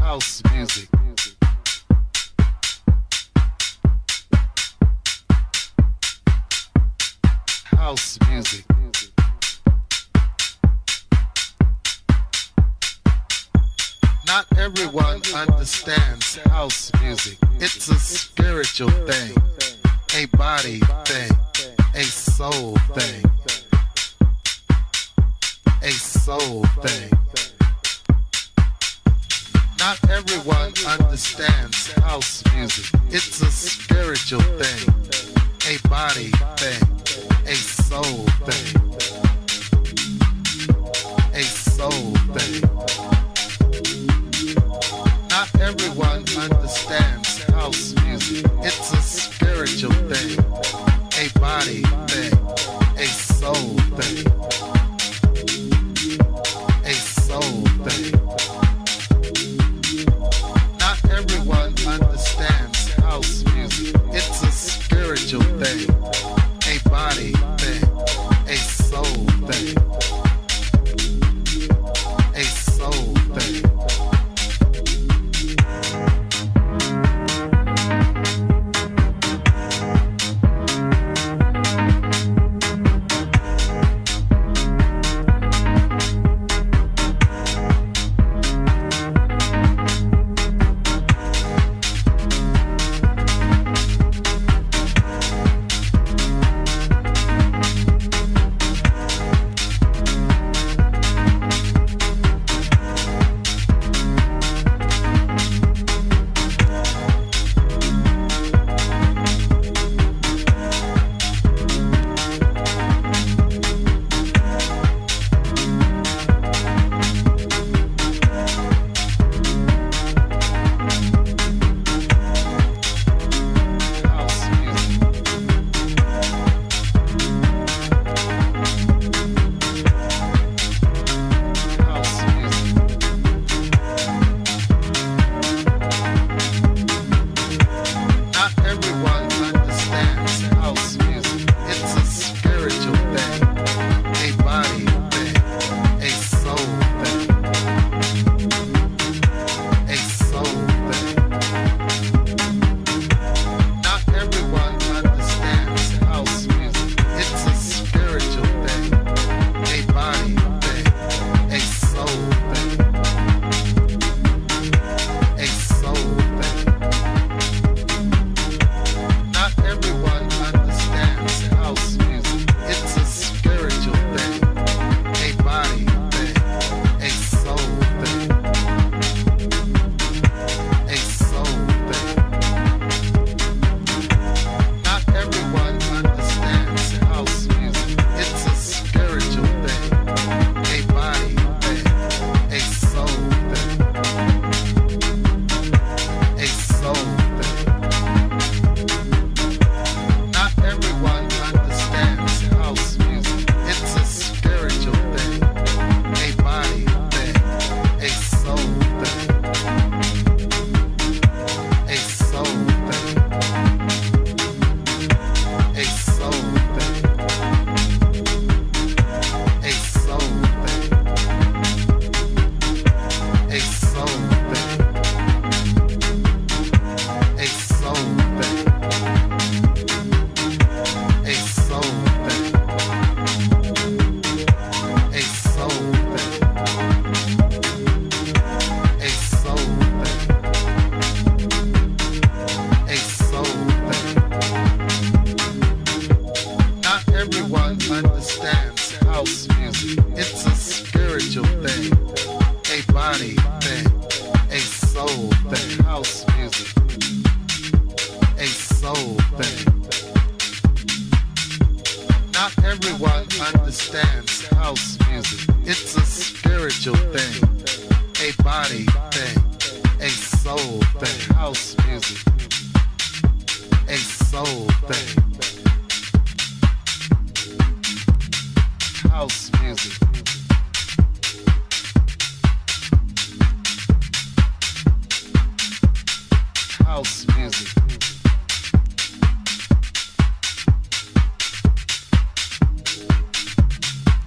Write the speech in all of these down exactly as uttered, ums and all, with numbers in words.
house music. House music. Not everyone understands house music. It's a spiritual thing, a body thing, a soul thing, a soul thing. Not everyone understands house music. It's a spiritual thing, a body thing, a soul thing, a soul thing. Not everyone understands house music. It's a spiritual thing, a body thing, a soul thing, a soul thing. Not everyone understands house music. It's a spiritual thing, a body thing, a soul thing, a soul thing.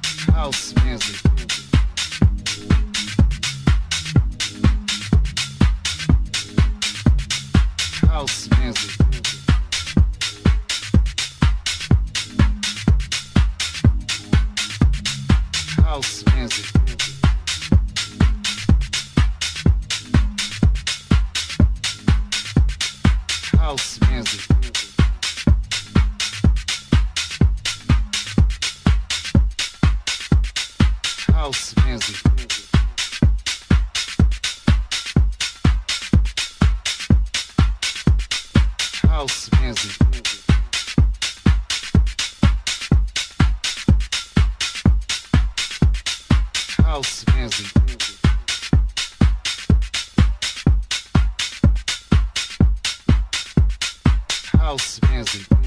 House music. House music. House music. House music. House music. House music.